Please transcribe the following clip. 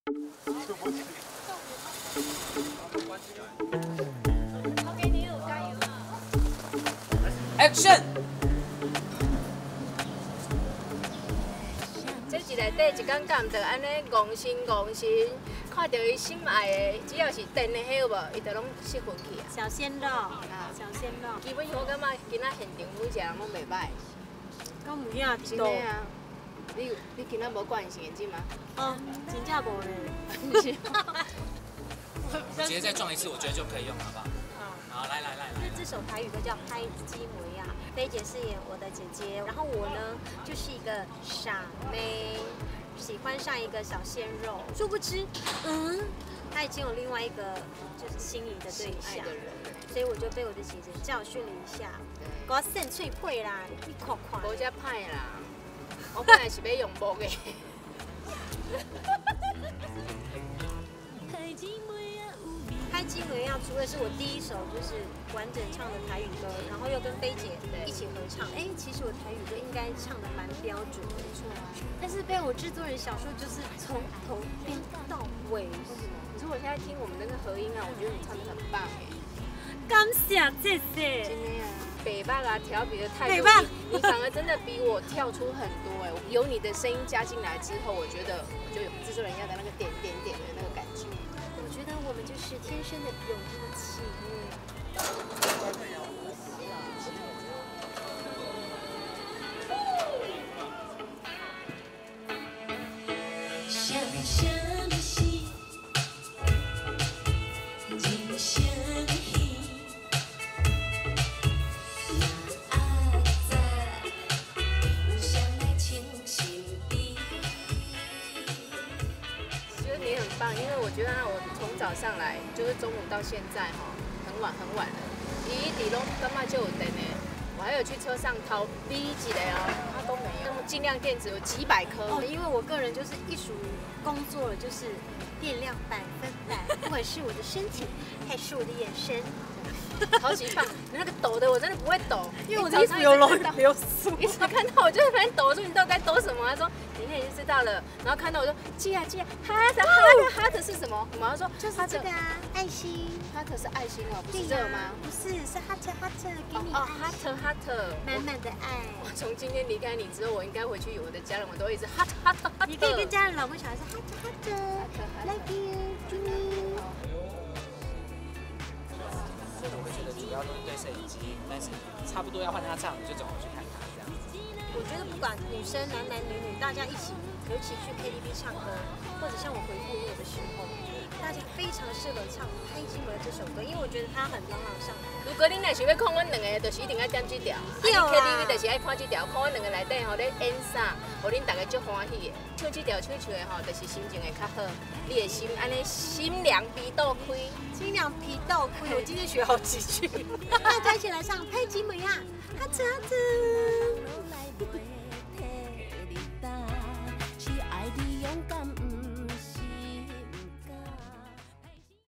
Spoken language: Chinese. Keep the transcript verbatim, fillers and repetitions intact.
OK， 你有加油啊 ！Action！ 这一内底一天干唔着安尼戆心戆心，看到伊心爱的，只要是电的迄有无，伊就拢失魂去啊。 小鲜肉，小鲜肉。 基本上我感觉今仔现场每一个人拢袂歹。 敢有影真的啊！你你今仔无挂隐形眼镜吗？ 哦，真正无嘞。 直接再撞一次，我觉得就可以用了，好不好？好，来来来来。 这首台语歌叫《嗨基维亚》，菲姐饰演我的姐姐，然后我呢就是一个傻妹，喜欢上一个小鲜肉，殊不知，嗯，他已经有另外一个就是心仪的对象，所以我就被我的姐姐教训了一下，给我扇脆配啦，你看看。 无遮歹啦，我本来是要用木的。 嗨基维亚除了是我第一首就是完整唱的台语歌，然后又跟菲姐一起合唱。哎，其实我台语歌应该唱的蛮标准的，没错啊。但是被我制作人小说就是从头编到尾。 可是我现在听我们那个合音啊，我觉得你唱的很棒哎。 感谢谢谢。 真的啊，北巴啊，调皮的太多，你反而真的比我跳出很多哎。有你的声音加进来之后，我觉得就有制作人要的那个点点点的那个感觉。 我觉得我们就是天生的有默契。 你很棒，因为我觉得我从早上来，就是中午到现在哈，很晚很晚了，伊一直拢感觉就有电的，我还有去车上掏第一集的哦，它都没有。尽量电池有几百颗哦，因为我个人就是一属于工作了，就是电量百分百，不管是我的身体还是我的眼神。 超级棒！你那个抖的我真的不会抖， 因为我的衣服有流流苏， 一直看到我就在那边抖，我说你到底该抖什么？他说你那已经知道了，然后看到我说记啊记啊，哈特哈特哈特是什么？我马上说就是这个啊，爱心。 哈特是爱心哦，不是这个吗？ 不是，是哈特哈特，给你哦哈特哈特， 满满的爱。 我从今天离开你之后，我应该回去有我的家人，我都一直哈特哈特哈特。 你可以跟家人、老公、小孩说哈特哈特 ，Love you， 祝你。 我觉得主要都是对摄影机，但是差不多要换他唱，就走过去看他这样子。 我觉得不管女生男男女女，大家一起尤其去 K T V 唱歌，或者像我回部落的时候，大家非常适合唱《嗨基维》这首歌，因为我觉得它很朗朗上口。 如果你若想要看阮两个，就是一定要点这条。 对啊。 K T V 就是爱看这条，看阮两个内底吼咧演啥，互恁大家足欢喜的。唱这条唱唱的吼，就是心情会较好，你的心安尼心凉鼻窦开。 心凉皮豆亏，我今天学好几句，大家一起来唱《嗨基维亚》，哈子哈子。